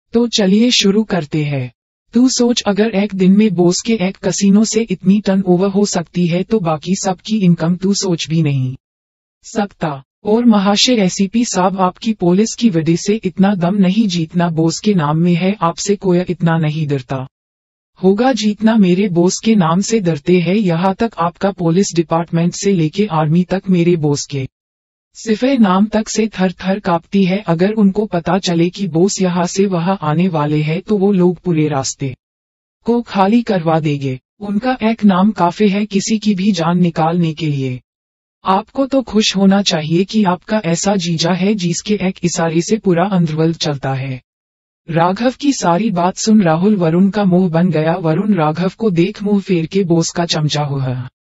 तो चलिए शुरू करते हैं। तू सोच, अगर एक दिन में बोस के एक कसिनो से इतनी टर्नओवर हो सकती है तो बाकी सबकी इनकम तू सोच भी नहीं सकता। और महाशय एसीपी साहब, आपकी पुलिस की वजह से इतना दम नहीं जीतना बोस के नाम में है, आपसे कोई इतना नहीं डरता होगा जीतना मेरे बोस के नाम से डरते हैं। यहाँ तक आपका पुलिस डिपार्टमेंट से लेके आर्मी तक मेरे बोस के सिफे नाम तक से थर थर कांपती है। अगर उनको पता चले कि बोस यहाँ से वहाँ आने वाले हैं तो वो लोग पूरे रास्ते को खाली करवा देंगे। उनका एक नाम काफी है किसी की भी जान निकालने के लिए। आपको तो खुश होना चाहिए कि आपका ऐसा जीजा है जिसके एक इशारे से पूरा अंडरवर्ल्ड चलता है। राघव की सारी बात सुन राहुल वरुण का मुंह बन गया। वरुण राघव को देख मुंह फेर के बोस का चमचा हुआ।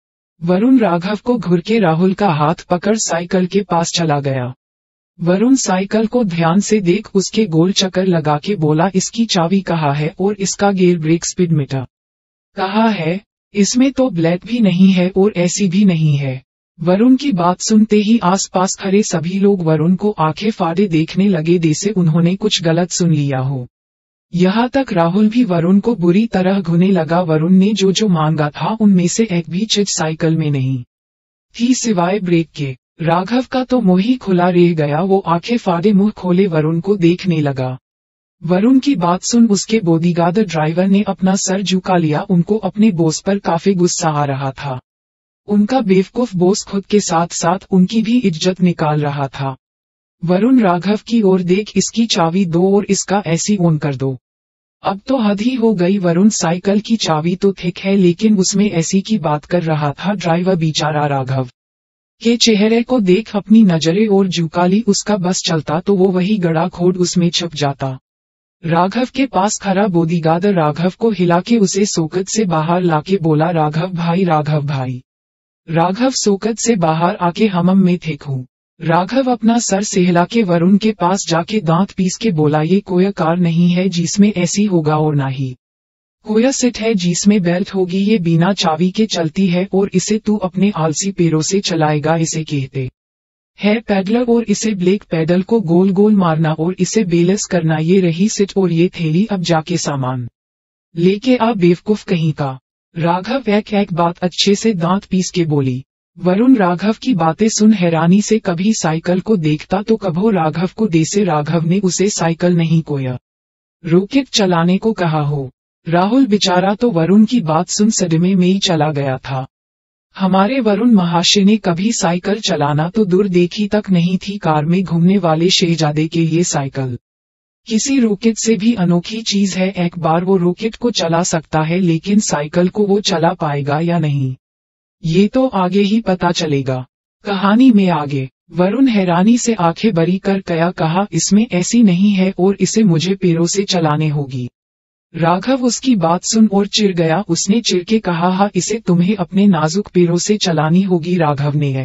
वरुण राघव को घुर के राहुल का हाथ पकड़ साइकिल के पास चला गया। वरुण साइकिल को ध्यान से देख उसके गोल चक्कर लगा के बोला, इसकी चाबी कहाँ है और इसका गियर ब्रेक स्पीड मीटर कहाँ है? इसमें तो ब्लेड भी नहीं है और एसी भी नहीं है। वरुण की बात सुनते ही आसपास खड़े सभी लोग वरुण को आंखें फाड़े देखने लगे जैसे उन्होंने कुछ गलत सुन लिया हो। यहाँ तक राहुल भी वरुण को बुरी तरह घुने लगा। वरुण ने जो मांगा था उनमें से एक भी चीज साइकिल में नहीं थी सिवाय ब्रेक के। राघव का तो मुंह ही खुला रह गया। वो आंखें फाड़े मुंह खोले वरुण को देखने लगा। वरुण की बात सुन उसके बॉडीगार्ड ड्राइवर ने अपना सर झुका लिया। उनको अपने बॉस पर काफी गुस्सा आ रहा था। उनका बेवकूफ बॉस खुद के साथ साथ उनकी भी इज्जत निकाल रहा था। वरुण राघव की ओर देख, इसकी चाबी दो और इसका एसी ऑन कर दो। अब तो हद ही हो गई। वरुण साइकिल की चाबी तो ठीक है लेकिन उसमें एसी की बात कर रहा था। ड्राइवर बेचारा राघव के चेहरे को देख अपनी नजरें और झुका ली। उसका बस चलता तो वो वही गड़ा खोद उसमें छुप जाता। राघव के पास खड़ा बॉडीगार्ड राघव को हिला के उसे सोकत से बाहर लाके बोला, राघव भाई, राघव भाई। राघव सोकत से बाहर आके हमम में थे हूँ। राघव अपना सर सहला के वरुण के पास जाके दांत पीस के बोला, ये कोई कार नहीं है जिसमें एसी होगा और ना ही कोई सीट है जिसमें बेल्ट होगी। ये बिना चाबी के चलती है और इसे तू अपने आलसी पैरों से चलाएगा। इसे कहते है पैडलर और इसे ब्रेक पैडल को गोल गोल मारना और इसे बैलेंस करना। ये रही सीट और ये थैली, अब जाके सामान लेके आ बेवकूफ कहीं का। राघव एक बात अच्छे से दांत पीस के बोली। वरुण राघव की बातें सुन हैरानी से कभी साइकिल को देखता तो कभो राघव को जैसे राघव ने उसे साइकिल नहीं कोया रॉकेट चलाने को कहा हो। राहुल बेचारा तो वरुण की बात सुन सदमे में ही चला गया था। हमारे वरुण महाशय ने कभी साइकिल चलाना तो दूर देखी तक नहीं थी। कार में घूमने वाले शहजादे के लिए साइकिल किसी रॉकेट से भी अनोखी चीज है। एक बार वो रॉकेट को चला सकता है लेकिन साइकिल को वो चला पाएगा या नहीं, ये तो आगे ही पता चलेगा। कहानी में आगे वरुण हैरानी से आंखें बड़ी कर गया, कहा इसमें ऐसी नहीं है और इसे मुझे पैरों से चलाने होगी। राघव उसकी बात सुन और चिढ़ गया। उसने चिढ़ के कहा, हाँ इसे तुम्हें अपने नाजुक पैरों से चलानी होगी। राघव ने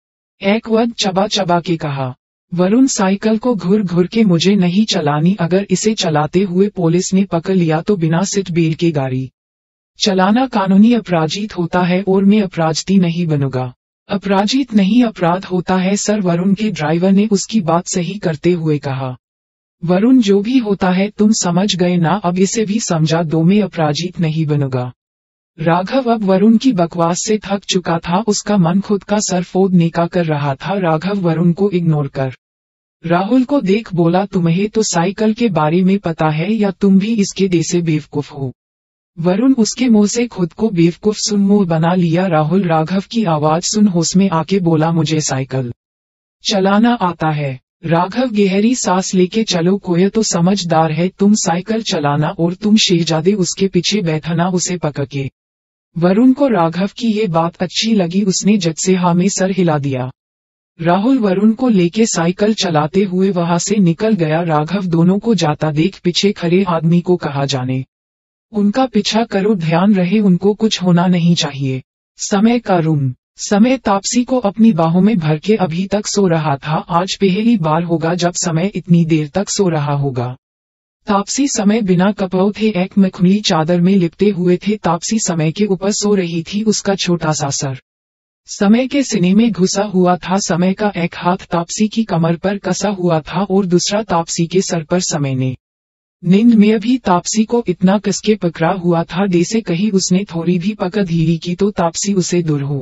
एक वर्ड चबा चबा के कहा। वरुण साइकिल को घुर घुर के, मुझे नहीं चलानी। अगर इसे चलाते हुए पुलिस ने पकड़ लिया तो बिना सीट बेल्ट के गाड़ी चलाना कानूनी अपराधित होता है और मैं अपराधी नहीं बनूंगा। अपराधित नहीं अपराध होता है सर, वरुण के ड्राइवर ने उसकी बात सही करते हुए कहा। वरुण जो भी होता है तुम समझ गए ना, अब इसे भी समझा दो, मैं अपराधित नहीं बनूंगा। राघव अब वरुण की बकवास से थक चुका था। उसका मन खुद का सर फोड़ने का कर रहा था। राघव वरुण को इग्नोर कर राहुल को देख बोला, तुम्हें तो साइकिल के बारे में पता है या तुम भी इसके जैसे बेवकूफ हो? वरुण उसके मुंह से खुद को बेवकूफ सुन मुंह बना लिया। राहुल राघव की आवाज सुन होश में आके बोला, मुझे साइकिल चलाना आता है। राघव गहरी सांस लेके, चलो कोई तो समझदार है, तुम साइकिल चलाना और तुम शहजादे उसके पीछे बैठना उसे पकड़ के। वरुण को राघव की ये बात अच्छी लगी। उसने झट से हाँ में सर हिला दिया। राहुल वरुण को लेके साइकिल चलाते हुए वहां से निकल गया। राघव दोनों को जाता देख पीछे खड़े आदमी को कहा, जाने उनका पीछा करो, ध्यान रहे उनको कुछ होना नहीं चाहिए। समय का रूम। समय तापसी को अपनी बाहों में भर के अभी तक सो रहा था। आज पहली बार होगा जब समय इतनी देर तक सो रहा होगा। तापसी समय बिना कपड़ों थे, एक मखमली चादर में लिपटे हुए थे। तापसी समय के ऊपर सो रही थी। उसका छोटा सा सर समय के सीने में घुसा हुआ था। समय का एक हाथ तापसी की कमर पर कसा हुआ था और दूसरा तापसी के सर पर समय ने नींद में भी तापसी को इतना कसके पकड़ा हुआ था जैसे कहीं उसने थोड़ी भी पकड़ धीरी की तो तापसी उसे दूर हो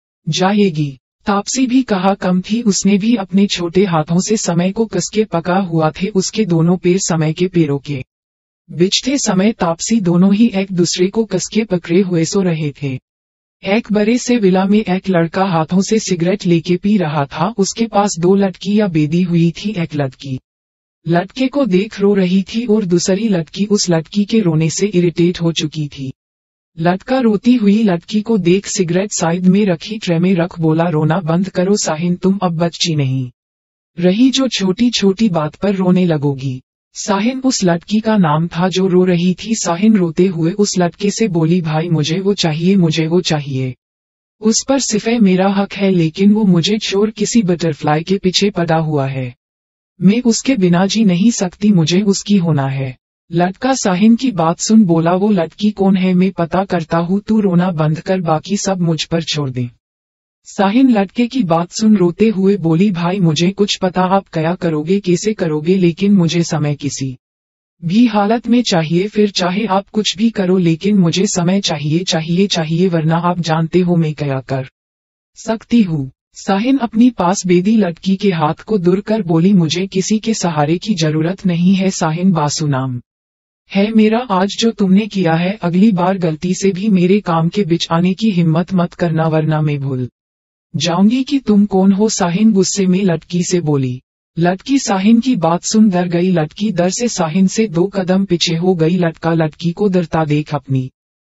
जाएगी। तापसी भी कहा कम थी, उसने भी अपने छोटे हाथों से समय को कसके पकड़ा हुआ थे। उसके दोनों पैर समय के पैरों के बिछते समय तापसी दोनों ही एक दूसरे को कसके पकड़े हुए सो रहे थे। एक बड़े से विला में एक लड़का हाथों से सिगरेट लेके पी रहा था। उसके पास 2 लड़कियां बेदी हुई थी। एक लड़की लड़के को देख रो रही थी और दूसरी लड़की उस लड़की के रोने से इरिटेट हो चुकी थी। लड़का रोती हुई लड़की को देख सिगरेट साइड में रखी ट्रे में रख बोला, रोना बंद करो साहिन, तुम अब बच्ची नहीं रही जो छोटी छोटी बात पर रोने लगोगी। साहिन उस लड़की का नाम था जो रो रही थी। साहिन रोते हुए उस लड़के से बोली, भाई मुझे वो चाहिए, मुझे वो चाहिए। उस पर सिर्फ मेरा हक है, लेकिन वो मुझे छोड़ किसी बटरफ्लाई के पीछे पड़ा हुआ है। मैं उसके बिना जी नहीं सकती, मुझे उसकी होना है। लड़का साहिन की बात सुन बोला, वो लड़की कौन है मैं पता करता हूँ, तू रोना बंद कर, बाकी सब मुझ पर छोड़ दे। साहिन लड़के की बात सुन रोते हुए बोली, भाई मुझे कुछ पता, आप क्या करोगे कैसे करोगे, लेकिन मुझे समय किसी भी हालत में चाहिए, फिर चाहे आप कुछ भी करो, लेकिन मुझे समय चाहिए चाहिए चाहिए, वरना आप जानते हो मैं क्या कर सकती हूँ। साहिन अपनी पास बेदी लड़की के हाथ को दूर कर बोली, मुझे किसी के सहारे की जरूरत नहीं है साहिन, बासु नाम है मेरा। आज जो तुमने किया है, अगली बार गलती से भी मेरे काम के बीच आने की हिम्मत मत करना, वरना मैं भूल जाऊंगी कि तुम कौन हो। साहिन गुस्से में लड़की से बोली। लड़की साहिन की बात सुन डर गई। लड़की डर से साहिन से 2 कदम पीछे हो गई। लड़का लड़की को डरता देख अपनी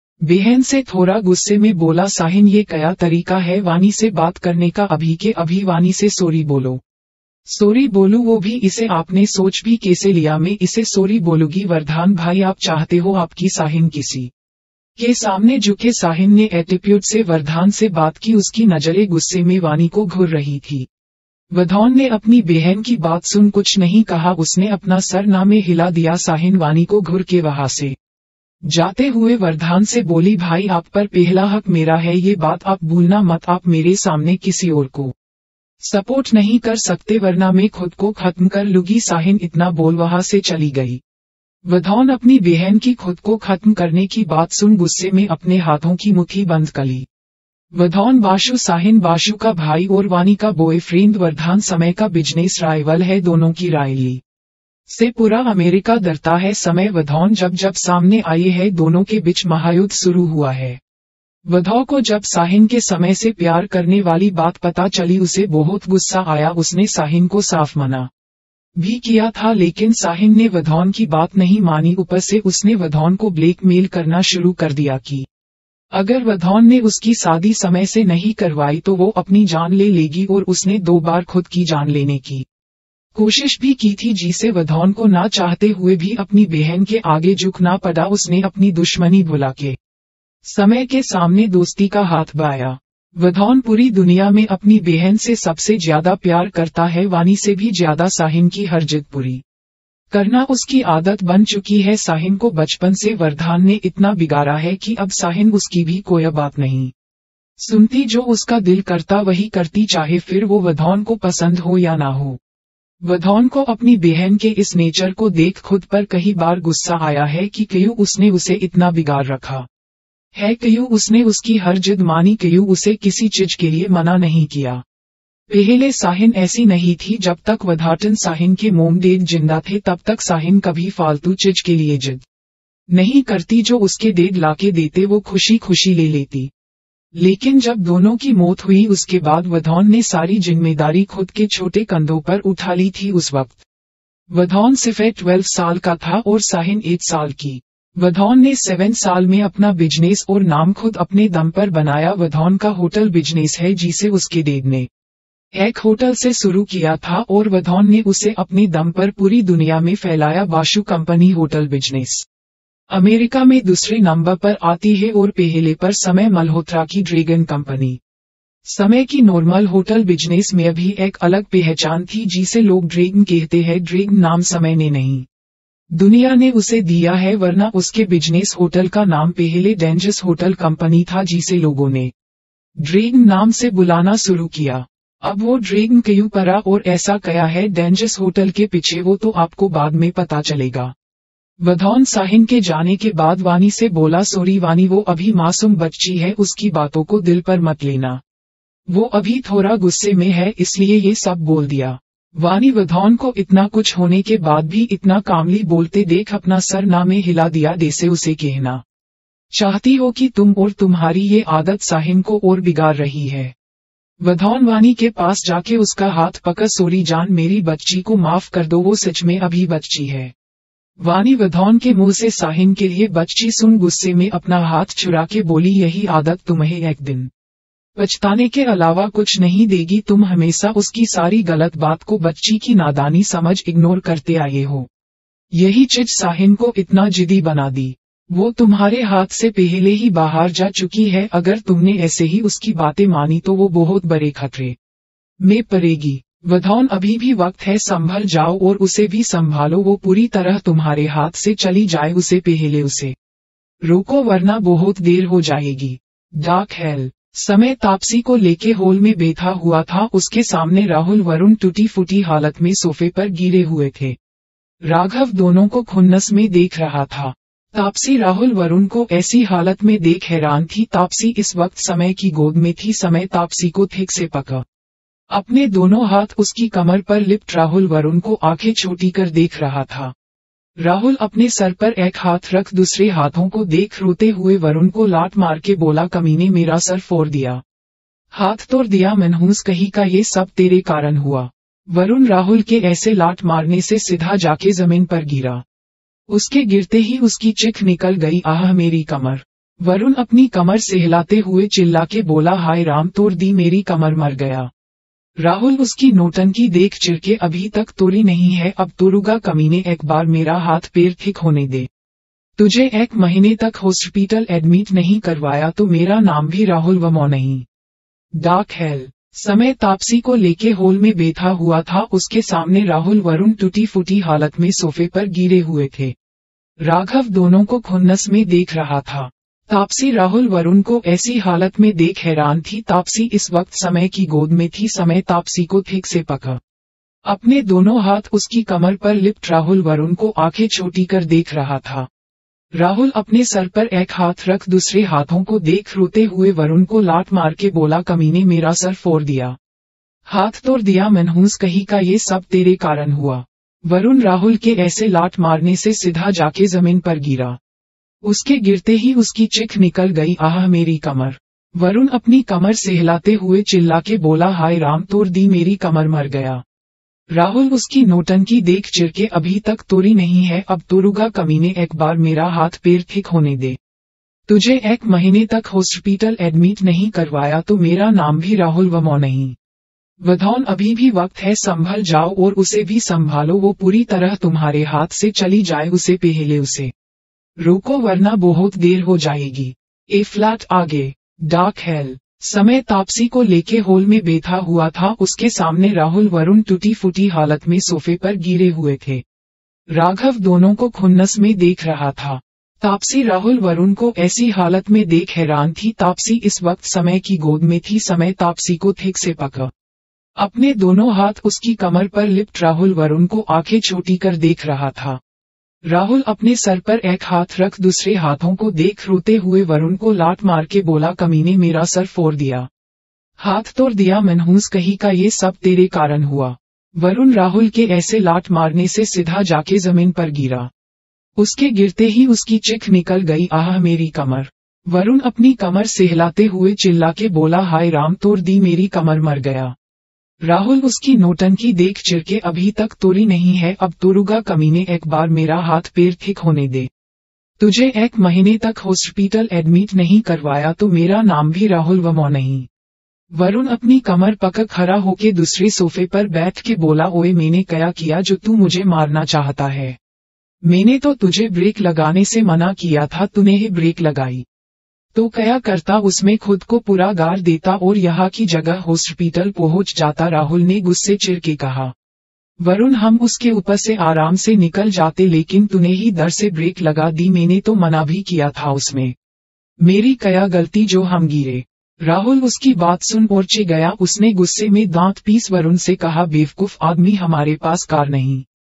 बहन से थोड़ा गुस्से में बोला, साहिन ये क्या तरीका है वानी से बात करने का, अभी के अभी वानी से सॉरी बोलो। सॉरी बोलूं, वो भी इसे आपने सोच भी कैसे लिया, मैं इसे सॉरी बोलूंगी। वरदान भाई आप चाहते हो आपकी साहिन किसी के सामने झुके। साहिन ने एटीट्यूड से वरदान से बात की। उसकी नजरें गुस्से में वानी को घूर रही थी। वरदान ने अपनी बहन की बात सुन कुछ नहीं कहा, उसने अपना सर नामे हिला दिया। साहिन वानी को घूर के वहां से जाते हुए वरदान से बोली, भाई आप पर पहला हक मेरा है, ये बात आप भूलना मत। आप मेरे सामने किसी और को सपोर्ट नहीं कर सकते, वरना मैं खुद को खत्म कर लूंगी। साहिन इतना बोल वहां से चली गई। वरदान अपनी बहन की खुद को खत्म करने की बात सुन गुस्से में अपने हाथों की मुट्ठी बंद कर ली। वरदान बाशु, साहिन बाशु का भाई और वानी का बॉयफ्रेंड। वरदान समय का बिजनेस राइवल है, दोनों की रायली से पूरा अमेरिका डरता है। समय वरदान जब जब सामने आए है, दोनों के बीच महायुद्ध शुरू हुआ है। वरदान को जब साहिन के समय से प्यार करने वाली बात पता चली, उसे बहुत गुस्सा आया। उसने साहिन को साफ मना भी किया था, लेकिन साहिन ने वरदान की बात नहीं मानी। ऊपर से उसने वरदान को ब्लैकमेल करना शुरू कर दिया कि अगर वरदान ने उसकी शादी समय से नहीं करवाई तो वो अपनी जान ले लेगी, और उसने 2 बार खुद की जान लेने की कोशिश भी की थी, जिसे वरदान को ना चाहते हुए भी अपनी बहन के आगे झुकना पड़ा। उसने अपनी दुश्मनी भुला के समय के सामने दोस्ती का हाथ बढ़ाया। वरदान पूरी दुनिया में अपनी बहन से सबसे ज्यादा प्यार करता है, वानी से भी ज्यादा। साहिन की हर जिद पूरी करना उसकी आदत बन चुकी है। साहिन को बचपन से वरदान ने इतना बिगाड़ा है कि अब साहिन उसकी भी कोई बात नहीं सुनती, जो उसका दिल करता वही करती, चाहे फिर वो वरदान को पसंद हो या ना हो। वरदान को अपनी बहन के इस नेचर को देख खुद पर कई बार गुस्सा आया है कि क्यों उसने उसे इतना बिगाड़ रखा है, क्यों उसने उसकी हर जिद मानी, क्यों उसे किसी चीज के लिए मना नहीं किया। पहले साहिन ऐसी नहीं थी। जब तक वरदान साहिन के मोम डैड जिंदा थे, तब तक साहिन कभी फालतू चीज के लिए जिद नहीं करती। जो उसके डैड लाके देते वो खुशी खुशी ले लेती। लेकिन जब दोनों की मौत हुई, उसके बाद वरदान ने सारी जिम्मेदारी खुद के छोटे कंधों पर उठा ली थी। उस वक्त वरदान सिर्फ 12 साल का था और साहिन 8 साल की। वरदान ने 7 साल में अपना बिजनेस और नाम खुद अपने दम पर बनाया। वरदान का होटल बिजनेस है, जिसे उसके डैड ने एक होटल से शुरू किया था, और वरदान ने उसे अपने दम पर पूरी दुनिया में फैलाया। बाशु कंपनी होटल बिजनेस अमेरिका में दूसरे नंबर पर आती है, और पहले पर समय मल्होत्रा की ड्रैगन कंपनी। समय की नॉर्मल होटल बिजनेस में भी एक अलग पहचान थी, जिसे लोग ड्रैगन कहते हैं। ड्रैगन नाम समय ने नहीं, दुनिया ने उसे दिया है, वरना उसके बिजनेस होटल का नाम पहले डेंजरस होटल कंपनी था, जिसे लोगों ने ड्रैगन नाम से बुलाना शुरू किया। अब वो ड्रैगन क्यों पड़ा और ऐसा क्या है डेंजरस होटल के पीछे, वो तो आपको बाद में पता चलेगा। वधौन साहिन के जाने के बाद वानी से बोला, सॉरी वानी, वो अभी मासूम बच्ची है, उसकी बातों को दिल पर मत लेना। वो अभी थोड़ा गुस्से में है इसलिए ये सब बोल दिया। वानी वधौन को इतना कुछ होने के बाद भी इतना कामली बोलते देख अपना सर ना में हिला दिया। जैसे उसे कहना चाहती हो कि तुम और तुम्हारी ये आदत साहिन को और बिगाड़ रही है। वधौन वानी के पास जाके उसका हाथ पकड़, सॉरी जान, मेरी बच्ची को माफ कर दो, वो सच में अभी बच्ची है। वानी वधौन के मुंह से साहिन के लिए बच्ची सुन गुस्से में अपना हाथ छुड़ा के बोली, यही आदत तुम्हें एक दिन पछताने के अलावा कुछ नहीं देगी। तुम हमेशा उसकी सारी गलत बात को बच्ची की नादानी समझ इग्नोर करते आए हो। यही चीज साहिन को इतना जिद्दी बना दी। वो तुम्हारे हाथ से पहले ही बाहर जा चुकी है। अगर तुमने ऐसे ही उसकी बातें मानी तो वो बहुत बड़े खतरे में पड़ेगी। वधौन, अभी भी वक्त है, संभल जाओ और उसे भी संभालो। वो पूरी तरह तुम्हारे हाथ से चली जाए उससे पहले उसे रोको, वरना बहुत देर हो जाएगी। डार्क हेल समय तापसी को लेके हॉल में बैठा हुआ था। उसके सामने राहुल वरुण टूटी फूटी हालत में सोफे पर गिरे हुए थे। राघव दोनों को खुन्नस में देख रहा था। तापसी राहुल वरुण को ऐसी हालत में देख हैरान थी। तापसी इस वक्त समय की गोद में थी। समय तापसी को ठीक से पकड़ अपने दोनों हाथ उसकी कमर पर लिप्ट राहुल वरुण को आंखें छोटी कर देख रहा था। राहुल अपने सर पर एक हाथ रख दूसरे हाथों को देख रोते हुए वरुण को लात मार के बोला, कमीने मेरा सर फोड़ दिया, हाथ तोड़ दिया, मनहूस कहीं का, ये सब तेरे कारण हुआ। वरुण राहुल के ऐसे लात मारने से सीधा जाके जमीन पर गिरा। उसके गिरते ही उसकी चिख निकल गई, आह मेरी कमर। वरुण अपनी कमर सहलाते हुए चिल्ला के बोला, हाय राम, तोड़ दी मेरी कमर, मर गया। राहुल उसकी नौटंकी देख चिढ़के, अभी तक तोड़ी नहीं है, अब तोड़ूंगा कमीने, एक बार मेरा हाथ पैर ठीक होने दे। तुझे 1 महीने तक हॉस्पिटल एडमिट नहीं करवाया तो मेरा नाम भी राहुल वमो नहीं। डार्क हेल समय तापसी को लेके हॉल में बैठा हुआ था। उसके सामने राहुल वरुण टूटी फूटी हालत में सोफे पर गिरे हुए थे। राघव दोनों को खुन्नस में देख रहा था। तापसी राहुल वरुण को ऐसी हालत में देख हैरान थी। तापसी इस वक्त समय की गोद में थी। समय तापसी को ठीक से पकड़ अपने दोनों हाथ उसकी कमर पर लिप्ट राहुल वरुण को आंखें छोटी कर देख रहा था। राहुल अपने सर पर एक हाथ रख दूसरे हाथों को देख रोते हुए वरुण को लात मार के बोला, कमीने मेरा सर फोड़ दिया, हाथ तोड़ दिया, मनहूस कहीं का, ये सब तेरे कारण हुआ। वरुण राहुल के ऐसे लात मारने से सीधा जाके जमीन पर गिरा। उसके गिरते ही उसकी चिख निकल गई, आह मेरी कमर। वरुण अपनी कमर सहलाते हुए चिल्ला के बोला, हाय राम, तोड़ दी मेरी कमर, मर गया। राहुल उसकी नौटंकी देख चिढ़के, अभी तक तोड़ी नहीं है, अब तोड़ूंगा कमीने, एक बार मेरा हाथ पैर ठीक होने दे। तुझे 1 महीने तक हॉस्पिटल एडमिट नहीं करवाया तो मेरा नाम भी राहुल वमो नहीं। वधौन, अभी भी वक्त है, संभल जाओ और उसे भी संभालो। वो पूरी तरह तुम्हारे हाथ से चली जाए, उसे पहले उसे रोको, वरना बहुत देर हो जाएगी। ए फ्लैट आगे। डार्क हेल समय तापसी को लेके हॉल में बैठा हुआ था। उसके सामने राहुल वरुण टूटी फूटी हालत में सोफे पर गिरे हुए थे। राघव दोनों को खुन्नस में देख रहा था। तापसी राहुल वरुण को ऐसी हालत में देख हैरान थी। तापसी इस वक्त समय की गोद में थी। समय तापसी को ठीक से पकड़ अपने दोनों हाथ उसकी कमर पर लिप्ट राहुल वरुण को आंखें छोटी कर देख रहा था। राहुल अपने सर पर एक हाथ रख दूसरे हाथों को देख रोते हुए वरुण को लात मार के बोला, कमीने मेरा सर फोड़ दिया, हाथ तोड़ दिया, मनहूस कहीं का, ये सब तेरे कारण हुआ। वरुण राहुल के ऐसे लात मारने से सीधा जाके जमीन पर गिरा। उसके गिरते ही उसकी चिख निकल गई, आह मेरी कमर। वरुण अपनी कमर सहलाते हुए चिल्ला के बोला, हाय राम, तोड़ दी मेरी कमर, मर गया। राहुल उसकी नौटंकी देख चिढ़के, अभी तक तोड़ी नहीं है, अब तोड़ूंगा कमीने, एक बार मेरा हाथ पैर ठीक होने दे। तुझे 1 महीने तक हॉस्पिटल एडमिट नहीं करवाया तो मेरा नाम भी राहुल वमो नहीं। वरुण अपनी कमर पकड़ खड़ा होके दूसरे सोफे पर बैठ के बोला, ओए मैंने क्या किया जो तू मुझे मारना चाहता है? मैंने तो तुझे ब्रेक लगाने से मना किया था, तूने ही ब्रेक लगाई। तो क्या करता, उसमें खुद को पूरा गाड़ देता और यहाँ की जगह हॉस्पिटल पहुँच जाता। राहुल ने गुस्से चिढ़ के कहा। वरुण, हम उसके ऊपर से आराम से निकल जाते, लेकिन तूने ही डर से ब्रेक लगा दी। मैंने तो मना भी किया था, उसमें मेरी क्या गलती जो हम गिरे? राहुल उसकी बात सुन और चिढ़ गया। उसने गुस्से में दांत पीस वरुण से कहा, बेवकूफ आदमी, हमारे पास कार नहीं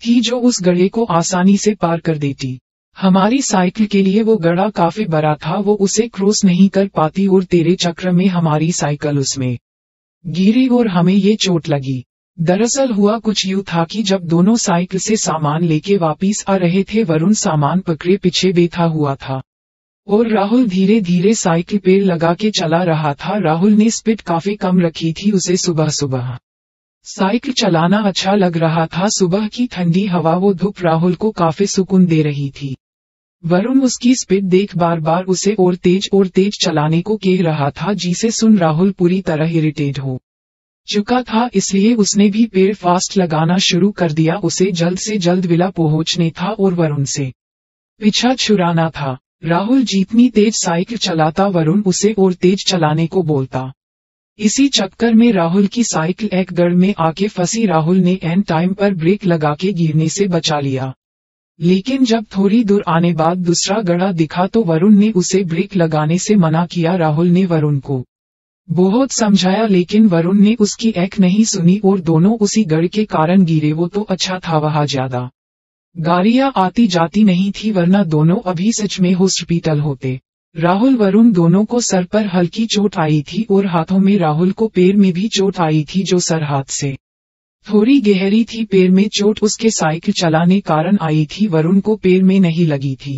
थी जो उस गड्ढे को आसानी से पार कर देती। हमारी साइकिल के लिए वो गड्ढा काफी बड़ा था, वो उसे क्रॉस नहीं कर पाती और तेरे चक्र में हमारी साइकिल उसमें गिरी और हमें ये चोट लगी। दरअसल हुआ कुछ यूं था कि जब दोनों साइकिल से सामान लेके वापिस आ रहे थे, वरुण सामान पकड़े पीछे बैठा हुआ था और राहुल धीरे धीरे साइकिल पेड़ लगा के चला रहा था। राहुल ने स्पीड काफी कम रखी थी, उसे सुबह सुबह साइकिल चलाना अच्छा लग रहा था। सुबह की ठंडी हवा वो धूप राहुल को काफी सुकून दे रही थी। वरुण उसकी स्पीड देख बार बार उसे और तेज चलाने को कह रहा था, जिसे सुन राहुल पूरी तरह इरिटेट हो चुका था, इसलिए उसने भी पेड़ फास्ट लगाना शुरू कर दिया। उसे जल्द से जल्द विला पहुंचने था और वरुण से पीछा छुड़ाना था। राहुल जितनी तेज साइकिल चलाता, वरुण उसे और तेज चलाने को बोलता। इसी चक्कर में राहुल की साइकिल एक गड्ढे में आके फंसी। राहुल ने एंड टाइम पर ब्रेक लगा के गिरने से बचा लिया, लेकिन जब थोड़ी दूर आने बाद दूसरा गड्ढा दिखा तो वरुण ने उसे ब्रेक लगाने से मना किया। राहुल ने वरुण को बहुत समझाया, लेकिन वरुण ने उसकी एक नहीं सुनी और दोनों उसी गड्ढे के कारण गिरे। वो तो अच्छा था वहां ज्यादा गाड़ियां आती जाती नहीं थी, वरना दोनों अभी सच में हॉस्पिटल होते। राहुल वरुण दोनों को सर पर हल्की चोट आई थी और हाथों में। राहुल को पैर में भी चोट आई थी, जो सर हाथ से थोड़ी गहरी थी। पैर में चोट उसके साइकिल चलाने कारण आई थी, वरुण को पैर में नहीं लगी थी।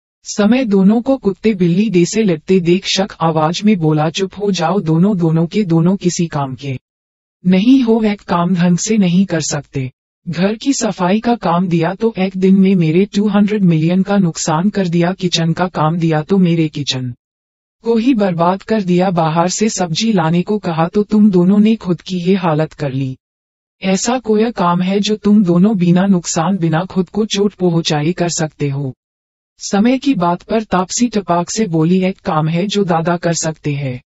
समय दोनों को कुत्ते बिल्ली जैसे लड़ते देख शक आवाज में बोला, चुप हो जाओ, दोनों के दोनों किसी काम के नहीं हो, एक काम ढंग से नहीं कर सकते। घर की सफाई का काम दिया तो एक दिन में मेरे 200 मिलियन का नुकसान कर दिया। किचन का काम दिया तो मेरे किचन को ही बर्बाद कर दिया। बाहर से सब्जी लाने को कहा तो तुम दोनों ने खुद की ये हालत कर ली। ऐसा कोई काम है जो तुम दोनों बिना नुकसान बिना खुद को चोट पहुंचाए कर सकते हो? समय की बात पर तापसी टपाक से बोली, एक काम है जो दादा कर सकते हैं।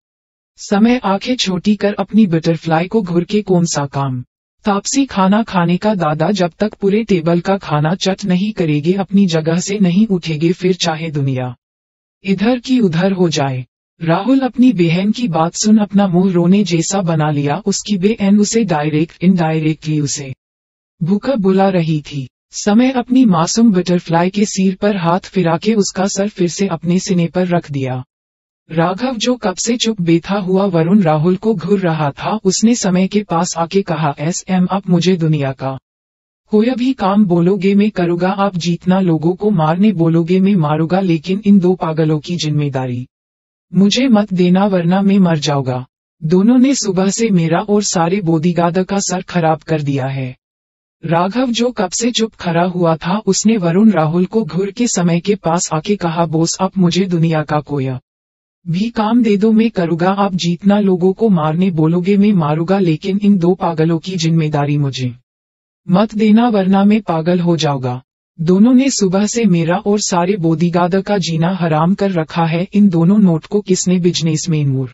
समय आंखें छोटी कर अपनी बटरफ्लाई को घूर के, कौन सा काम? तापसी, खाना खाने का। दादा जब तक पूरे टेबल का खाना चट नहीं करेंगे, अपनी जगह से नहीं उठेंगे, फिर चाहे दुनिया इधर की उधर हो जाए। राहुल अपनी बहन की बात सुन अपना मुंह रोने जैसा बना लिया। उसकी बहन उसे डायरेक्ट इनडायरेक्टली उसे भूखा बुला रही थी। समय अपनी मासूम बटरफ्लाई के सिर पर हाथ फिरा के उसका सर फिर से अपने सीने पर रख दिया। राघव जो कब से चुप बैठा हुआ वरुण राहुल को घूर रहा था, उसने समय के पास आके कहा, SM आप मुझे दुनिया का कोई भी काम बोलोगे मैं करूँगा, आप जितना लोगों को मारने बोलोगे मैं मारूंगा, लेकिन इन दो पागलों की जिम्मेदारी मुझे मत देना वरना मैं मर जाऊंगा। दोनों ने सुबह से मेरा और सारे बॉडीगार्ड का सर खराब कर दिया है। राघव जो कब से चुप खड़ा हुआ था, उसने वरुण राहुल को घूर के समय के पास आके कहा, बॉस आप मुझे दुनिया का कोई भी काम दे दो मैं करूँगा, आप जितना लोगों को मारने बोलोगे मैं मारूंगा, लेकिन इन दो पागलों की जिम्मेदारी मुझे मत देना वरना मैं पागल हो जाऊंगा। दोनों ने सुबह से मेरा और सारे बॉडीगार्ड का जीना हराम कर रखा है। इन दोनों नोट को किसने बिजनेसमैन और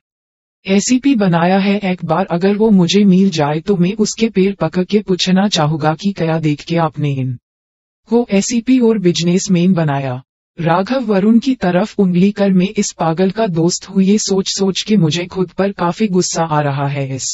SCP बनाया है? एक बार अगर वो मुझे मिल जाए तो मैं उसके पैर पकड़ के पूछना चाहूंगा कि क्या देख के आपने इन को SCP और बिजनेसमैन बनाया। राघव वरुण की तरफ उंगली कर, मैं इस पागल का दोस्त हूँ, ये सोच सोच के मुझे खुद पर काफी गुस्सा आ रहा है। इस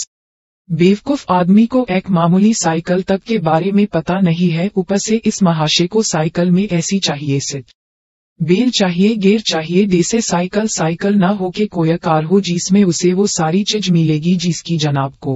बेवकूफ आदमी को एक मामूली साइकिल तक के बारे में पता नहीं है, ऊपर से इस महाशय को साइकिल में ऐसी चाहिए सीट बेल चाहिए, गियर चाहिए, जैसे साइकिल ना हो के कोई कार हो जिसमें उसे वो सारी चीज मिलेगी जिसकी जनाब को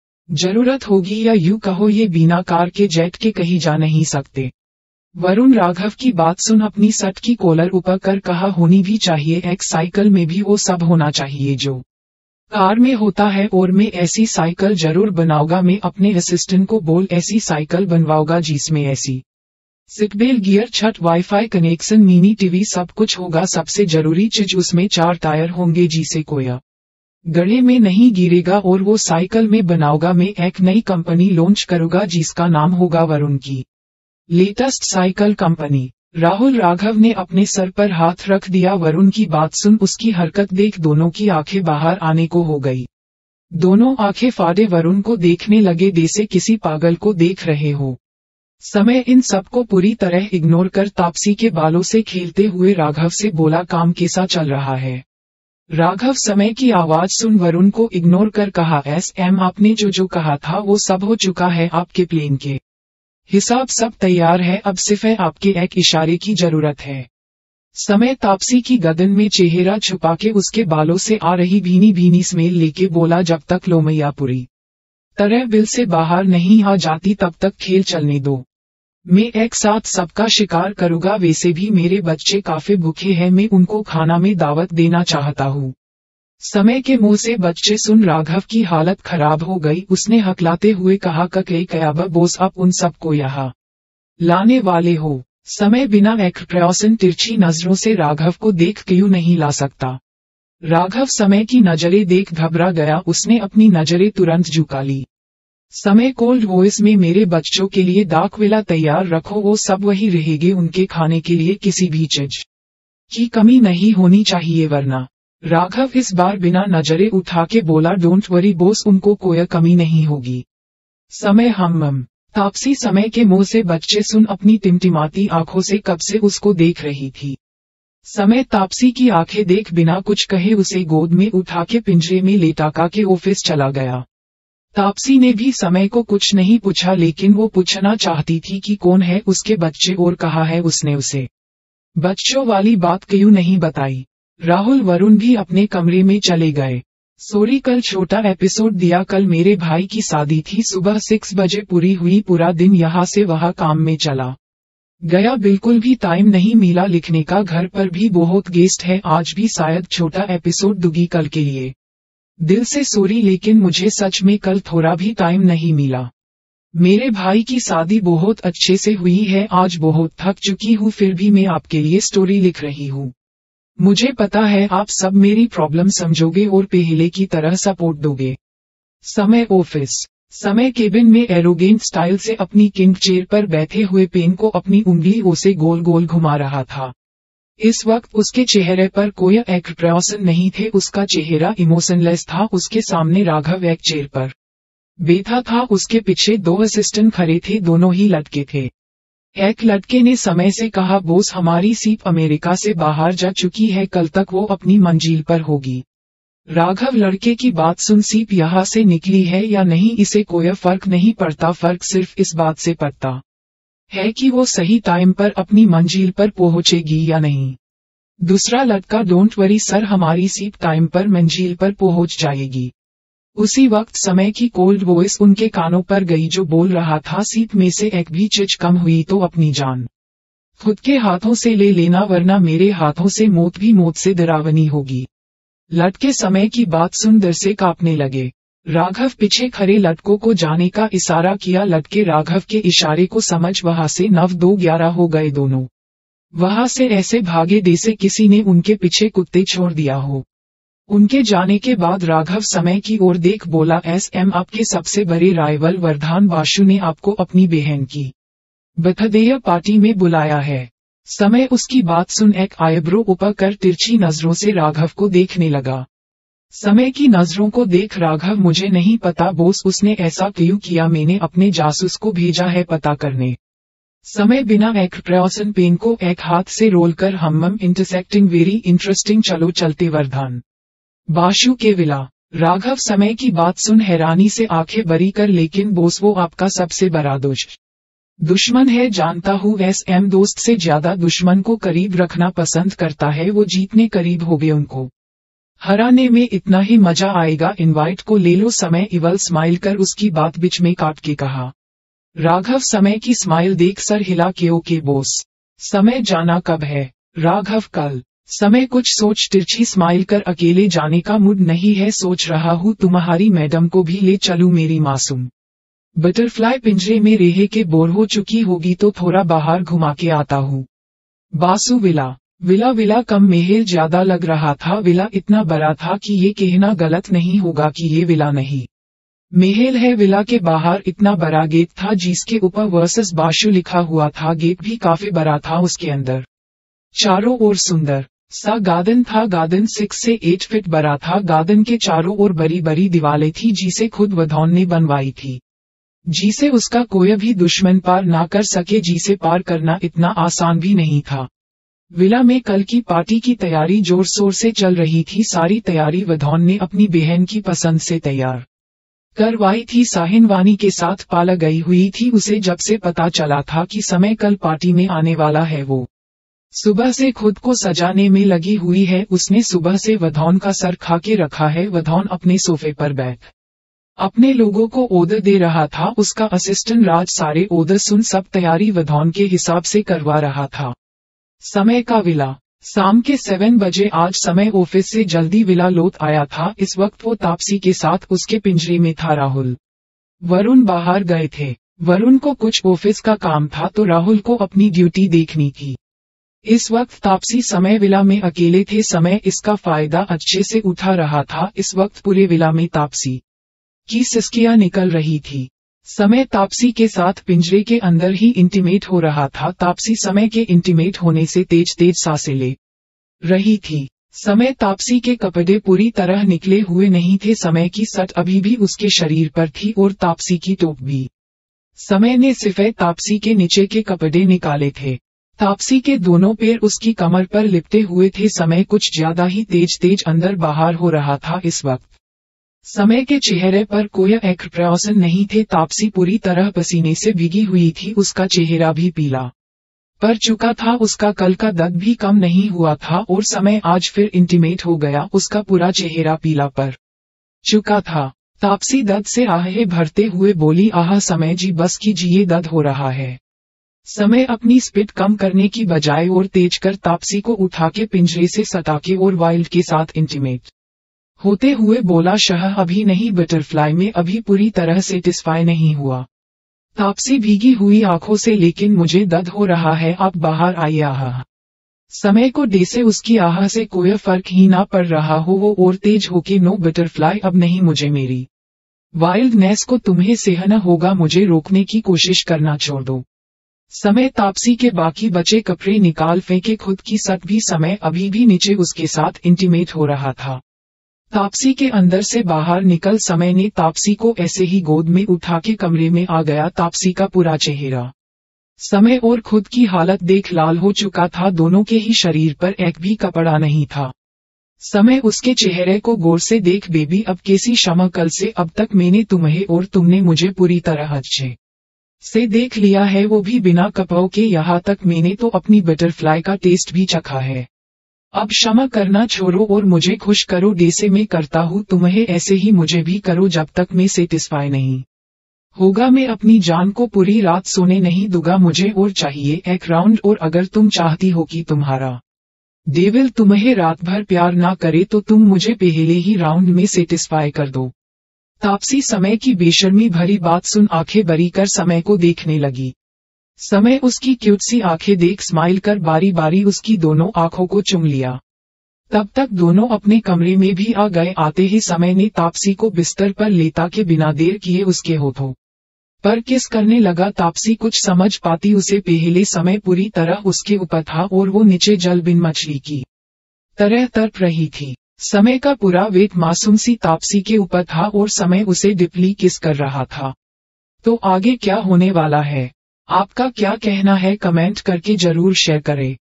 जरूरत होगी, या यूं कहो ये बिना कार के जेट के कहीं जा नहीं सकते। वरुण राघव की बात सुन अपनी शर्ट की कॉलर ऊपर कर कहा, होनी भी चाहिए, एक साइकिल में भी वो सब होना चाहिए जो कार में होता है, और मैं ऐसी साइकिल जरूर बनाऊंगा। मैं अपने असिस्टेंट को बोल ऐसी साइकिल बनवाऊंगा जिसमें ऐसी सीट बेल्ट, गियर, छत, वाईफाई कनेक्शन, मिनी टीवी सब कुछ होगा। सबसे जरूरी चीज उसमें 4 टायर होंगे जिसे कोई गड्ढे में नहीं गिरेगा, और वो साइकिल में बनाऊंगा। मैं एक नई कंपनी लॉन्च करूंगा जिसका नाम होगा वरुण की latest cycle company. Rahul Raghav ने अपने सर पर हाथ रख दिया। वरुण की बात सुन उसकी हरकत देख दोनों की आंखें बाहर आने को हो गई। दोनों आंखें फाड़े वरुण को देखने लगे जैसे किसी पागल को देख रहे हो। समय इन सबको पूरी तरह इग्नोर कर तापसी के बालों से खेलते हुए राघव से बोला, काम कैसा चल रहा है? राघव समय की आवाज सुन वरुण को इग्नोर कर कहा, SM आपने जो कहा था वो सब हो चुका है। आपके प्लेन के हिसाब सब तैयार है, अब सिर्फ है आपके एक इशारे की जरूरत है। समय तापसी की गर्दन में चेहरा छुपा के उसके बालों से आ रही भीनी भीनी स्मेल लेके बोला, जब तक लोमैया पूरी तरह बिल से बाहर नहीं आ जाती तब तक खेल चलने दो। मैं एक साथ सबका शिकार करूंगा, वैसे भी मेरे बच्चे काफी भूखे हैं, मैं उनको खाना में दावत देना चाहता हूँ। समय के मुंह से बच्चे सुन राघव की हालत खराब हो गई। उसने हकलाते हुए कहा, कयाब बोस, आप उन सबको यहाँ लाने वाले हो? समय बिना एक्सप्रेशन तिरछी नजरों से राघव को देख क्यों नहीं ला सकता। राघव समय की नजरें देख घबरा गया। उसने अपनी नजरें तुरंत झुका ली। समय कोल्ड वॉइस में, मेरे बच्चों के लिए दाखविला तैयार रखो, वो सब वही रहेंगे, उनके खाने के लिए किसी भी चीज की कमी नहीं होनी चाहिए वरना। राघव इस बार बिना नजरें उठा के बोला, डोंट वरी बॉस, उनको कोई कमी नहीं होगी। समय हम तापसी समय के मुंह से बच्चे सुन अपनी टिमटिमाती आंखों से कब से उसको देख रही थी। समय तापसी की आंखें देख बिना कुछ कहे उसे गोद में उठा के पिंजरे में लेटा के ऑफिस चला गया। तापसी ने भी समय को कुछ नहीं पूछा, लेकिन वो पूछना चाहती थी कि कौन है उसके बच्चे और कहा है उसने उसे बच्चों वाली बात क्यों नहीं बताई। राहुल वरुण भी अपने कमरे में चले गए। सॉरी कल छोटा एपिसोड दिया। कल मेरे भाई की शादी थी, सुबह 6 बजे पूरी हुई, पूरा दिन यहाँ से वहाँ काम में चला गया, बिल्कुल भी टाइम नहीं मिला लिखने का। घर पर भी बहुत गेस्ट है, आज भी शायद छोटा एपिसोड दूंगी कल के लिए। दिल से सॉरी, लेकिन मुझे सच में कल थोड़ा भी टाइम नहीं मिला। मेरे भाई की शादी बहुत अच्छे से हुई है, आज बहुत थक चुकी हूँ, फिर भी मैं आपके लिए स्टोरी लिख रही हूँ। मुझे पता है आप सब मेरी प्रॉब्लम समझोगे और पहले की तरह सपोर्ट दोगे। समय ऑफिस। समय केबिन में एरोगेंट स्टाइल से अपनी किंग चेयर पर बैठे हुए पेन को अपनी उंगलियों से गोल गोल घुमा रहा था। इस वक्त उसके चेहरे पर कोई एक्सप्रेशन नहीं थे, उसका चेहरा इमोशनलेस था। उसके सामने राघव एक चेयर पर बैठा था, उसके पीछे 2 असिस्टेंट खड़े थे, दोनों ही लड़के थे। एक लड़के ने समय से कहा, बॉस हमारी सीप अमेरिका से बाहर जा चुकी है, कल तक वो अपनी मंजिल पर होगी। राघव लड़के की बात सुन, सीप यहाँ से निकली है या नहीं इसे कोई फर्क नहीं पड़ता, फर्क सिर्फ इस बात से पड़ता है कि वो सही टाइम पर अपनी मंजिल पर पहुंचेगी या नहीं। दूसरा लड़का, डोंट वरी सर, हमारी सीप टाइम पर मंजिल पर पहुंच जाएगी। उसी वक्त समय की कोल्ड वॉइस उनके कानों पर गई, जो बोल रहा था, सीप में से एक भी चीज कम हुई तो अपनी जान खुद के हाथों से ले लेना, वरना मेरे हाथों से मौत भी मौत से डरावनी होगी। लड़के समय की बात सुन डर से कांपने लगे। राघव पीछे खड़े लड़कों को जाने का इशारा किया। लड़के राघव के इशारे को समझ वहां से 9-2-11 हो गए। दोनों वहां से ऐसे भागे जैसे किसी ने उनके पीछे कुत्ते छोड़ दिया हो। उनके जाने के बाद राघव समय की ओर देख बोला, एसएम आपके सबसे बड़े राइवल वर्धान बासु ने आपको अपनी बहन की बर्थडे पार्टी में बुलाया है। समय उसकी बात सुन एक आईब्रो ऊपर कर तिरछी नजरों से राघव को देखने लगा। समय की नजरों को देख राघव, मुझे नहीं पता बॉस, उसने ऐसा क्यों किया, मैंने अपने जासूस को भेजा है पता करने। समय बिना एक्सप्रेशन पेन को एक हाथ से रोल कर, हम इंटरसेक्टिंग वेरी इंटरेस्टिंग, चलो चलते वर्धान बासु के विला। राघव समय की बात सुन हैरानी से आंखें बड़ी कर, लेकिन बॉस वो आपका सबसे बड़ा दुश्मन है, जानता हूँ। एसएम दोस्त से ज्यादा दुश्मन को करीब रखना पसंद करता है, वो जीतने करीब हो गए, उनको हराने में इतना ही मजा आएगा, इनवाइट को ले लो। समय इवल स्माइल कर उसकी बात बीच में काट के कहा। राघव समय की स्माइल देख सर हिला के, ओके बॉस। समय जाना कब है? राघव कल। समय कुछ सोच तिरछी स्माइल कर, अकेले जाने का मूड नहीं है, सोच रहा हूँ तुम्हारी मैडम को भी ले चलूं, मेरी मासूम बटरफ्लाई पिंजरे में रह के बोर हो चुकी होगी तो थोड़ा बाहर घुमा के आता हूँ। बासु विला। विला कम महल ज्यादा लग रहा था। विला इतना बड़ा था कि ये कहना गलत नहीं होगा कि ये विला नहीं महल है। विला के बाहर इतना बड़ा गेट था जिसके ऊपर वर्सेस बासु लिखा हुआ था। गेट भी काफी बड़ा था, उसके अंदर चारों ओर सुंदर सा गार्डन था। गार्डन 6 से 8 फीट बड़ा था। गार्डन के चारों ओर बड़ी बड़ी दीवारें थी जिसे खुद वर्धान ने बनवाई थी, जिसे उसका कोई भी दुश्मन पार ना कर सके, जिसे पार करना इतना आसान भी नहीं था। विला में कल की पार्टी की तैयारी जोर शोर से चल रही थी। सारी तैयारी वर्धान ने अपनी बहन की पसंद से तैयार करवाई थी। साहिन वानी के साथ पाला गई हुई थी। उसे जब से पता चला था कि समय कल पार्टी में आने वाला है, वो सुबह से खुद को सजाने में लगी हुई है। उसने सुबह से वधौन का सर खा के रखा है। वधौन अपने सोफे पर बैठ अपने लोगों को ऑर्डर दे रहा था। उसका असिस्टेंट राज सारे ऑर्डर सुन सब तैयारी वधौन के हिसाब से करवा रहा था। समय का विला शाम के 7 बजे। आज समय ऑफिस से जल्दी विला लौट आया था। इस वक्त वो तापसी के साथ उसके पिंजरे में था। राहुल वरुण बाहर गए थे। वरुण को कुछ ऑफिस का काम था तो राहुल को अपनी ड्यूटी देखनी थी। इस वक्त तापसी समय विला में अकेले थे। समय इसका फायदा अच्छे से उठा रहा था। इस वक्त पूरे विला में तापसी की सिसकियां निकल रही थी। समय तापसी के साथ पिंजरे के अंदर ही इंटीमेट हो रहा था। तापसी समय के इंटीमेट होने से तेज तेज सांसें ले रही थी। समय तापसी के कपड़े पूरी तरह निकले हुए नहीं थे। समय की सट अभी भी उसके शरीर पर थी और तापसी की टोप भी। समय ने सिर्फ तापसी के नीचे के कपड़े निकाले थे। तापसी के दोनों पैर उसकी कमर पर लिपटे हुए थे। समय कुछ ज्यादा ही तेज तेज अंदर बाहर हो रहा था। इस वक्त समय के चेहरे पर कोई एक्सप्रेशन नहीं थे। तापसी पूरी तरह पसीने से भीगी हुई थी। उसका चेहरा भी पीला पड़ चुका था। उसका कल का दर्द भी कम नहीं हुआ था और समय आज फिर इंटीमेट हो गया। उसका पूरा चेहरा पीला पड़ चुका था। तापसी दर्द से आहें भरते हुए बोली, आह समय जी बस कीजिए, दर्द हो रहा है। समय अपनी स्पीड कम करने की बजाय और तेज कर तापसी को उठा के पिंजरे से सटा के और वाइल्ड के साथ इंटीमेट होते हुए बोला, शह अभी नहीं बटरफ्लाई में अभी पूरी तरह सेटिस्फाई नहीं हुआ। तापसी भीगी हुई आंखों से, लेकिन मुझे दर्द हो रहा है, आप बाहर आइए। आह समय को डे से उसकी आह से कोई फर्क ही ना पड़ रहा हो। वो और तेज होके, नो बटरफ्लाई अब नहीं, मुझे मेरी वाइल्डनेस को तुम्हें सहना होगा, मुझे रोकने की कोशिश करना छोड़ दो। समय तापसी के बाकी बचे कपड़े निकाल फेंके। खुद की सट भी समय अभी भी नीचे उसके साथ इंटीमेट हो रहा था। तापसी के अंदर से बाहर निकल समय ने तापसी को ऐसे ही गोद में उठा के कमरे में आ गया। तापसी का पूरा चेहरा समय और खुद की हालत देख लाल हो चुका था। दोनों के ही शरीर पर एक भी कपड़ा नहीं था। समय उसके चेहरे को गौर से देख, बेबी अब कैसी क्षमा, कल से अब तक मैंने तुम्हें और तुमने मुझे पूरी तरह अच्छे से देख लिया है, वो भी बिना कपड़ों के। यहाँ तक मैंने तो अपनी बटरफ्लाई का टेस्ट भी चखा है। अब क्षमा करना छोड़ो और मुझे खुश करो। जैसे मैं करता हूँ तुम्हें ऐसे ही मुझे भी करो। जब तक मैं सेटिस्फाई नहीं होगा मैं अपनी जान को पूरी रात सोने नहीं दूंगा। मुझे और चाहिए एक राउंड और। अगर तुम चाहती हो कि तुम्हारा डेविल तुम्हें रात भर प्यार ना करे तो तुम मुझे पहले ही राउंड में सेटिस्फाई कर दो। तापसी समय की बेशर्मी भरी बात सुन आंखें बड़ी कर समय को देखने लगी। समय उसकी क्यूट सी आंखें देख स्माइल कर बारी बारी उसकी दोनों आंखों को चूम लिया। तब तक दोनों अपने कमरे में भी आ गए। आते ही समय ने तापसी को बिस्तर पर लेटा के बिना देर किए उसके होठों पर किस करने लगा। तापसी कुछ समझ पाती उसे पहले समय पूरी तरह उसके ऊपर था और वो नीचे जल बिन मछली की तरह तड़प रही थी। समय का पूरा वेट मासूम सी तापसी के ऊपर था और समय उसे डिपली किस कर रहा था। तो आगे क्या होने वाला है, आपका क्या कहना है, कमेंट करके जरूर शेयर करें।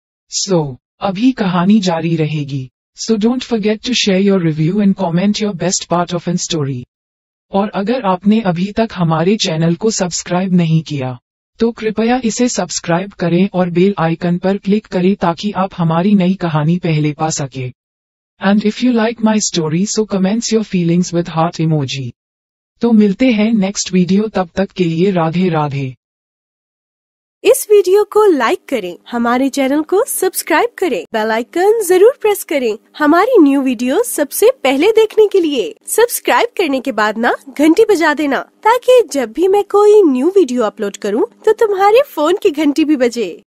अभी कहानी जारी रहेगी। So don't forget to share your review and comment your best part of an story. और अगर आपने अभी तक हमारे चैनल को सब्सक्राइब नहीं किया तो कृपया इसे सब्सक्राइब करें और बेल आइकन पर क्लिक करें ताकि आप हमारी नई कहानी पहले पा सके। And if you like my story so comments your feelings with heart emoji. तो मिलते हैं नेक्स्ट वीडियो, तब तक के लिए राधे राधे। इस वीडियो को लाइक करें, हमारे चैनल को सब्सक्राइब करें, बेल आइकन जरूर प्रेस करें हमारी न्यू वीडियो सबसे पहले देखने के लिए। सब्सक्राइब करने के बाद ना घंटी बजा देना ताकि जब भी मैं कोई न्यू वीडियो अपलोड करूं तो तुम्हारे फोन की घंटी भी बजे।